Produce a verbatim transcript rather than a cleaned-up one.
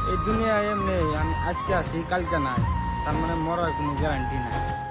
এই দুনিয়ায় এমনি আমি আজকে আছি কালকে নাই, তার মানে মরার কোনো গ্যারান্টি নাই।